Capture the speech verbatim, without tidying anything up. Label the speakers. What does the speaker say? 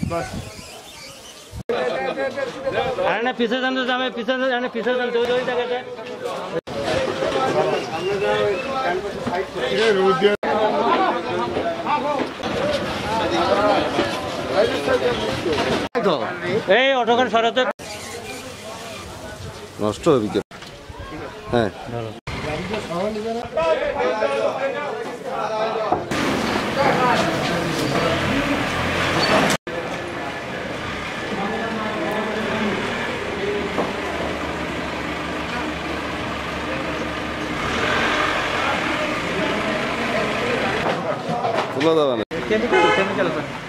Speaker 1: अरे ना पीछे जान तो जामे पीछे जाने पीछे जान तो वही जगह है ये रोड दिया तो ए ऑटो का सराते
Speaker 2: নষ্ট হবে কি হ্যাঁ তুলা দাও না কেমিক্যাল কেমিক্যাল